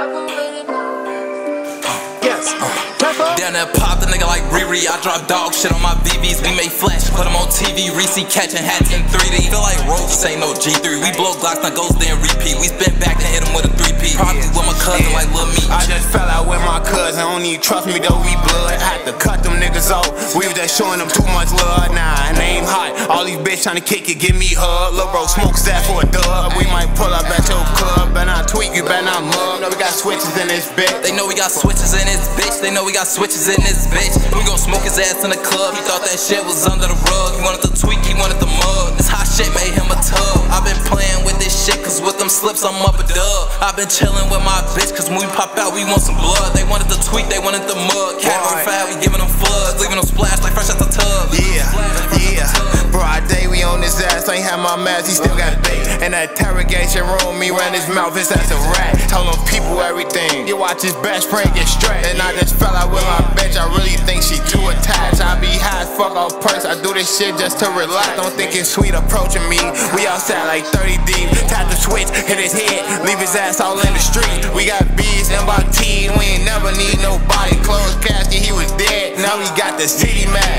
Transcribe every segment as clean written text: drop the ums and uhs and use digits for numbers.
Down there pop the nigga like Riri. I drop dog shit on my BBs. We make flash, put them on TV. Reese catching hats in 3D. Feel like Rose, ain't no G3. We blow Glocks, now goes there and repeat. We spin back and hit him with a 3P. Probably with my cousin like Lil Meech. I just fell out with my cousin. Don't need trust me though, we blood. Had to cut them niggas off. We was just showing them too much love. Nah, name hot. All these bitches trying to kick it, give me hug. Lil bro smokes that for a dub. We might pull up at your club. Better not tweak, you better not mug. Know we got switches in this bitch. They know we got switches in this bitch. They know we got switches in this bitch. We gon' smoke his ass in the club. He thought that shit was under the rug. He wanted to tweak, he wanted the mug. This hot shit made him a tub. I've been playing with this shit, cause with them slips I'm up a dub. I've been chilling with my bitch, cause when we pop out we want some blood. They wanted the tweak, they wanted the mug. Cat on fire, we giving them floods. Leaving them splash like fresh out the tub. Yeah. Broad day, we on his ass. Ain't have my mask, he still got bait. In that interrogation room, me ran his mouth, his ass a rat. Told him people everything. You watch his best friend get straight. And I just fell out with my bitch. I really think she too attached. I be high as fuck off purse. I do this shit just to relax. Don't think it's sweet approaching me. We outside like 30 deep. Tap the switch, hit his head, leave his ass all in the street. We got B's and by T. We ain't never need nobody. Closed casket, he was dead. Now we got the city mad.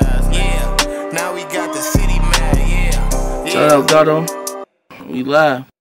Yeah. Now we got the city mad. Yeah. Shout out Gato. We live.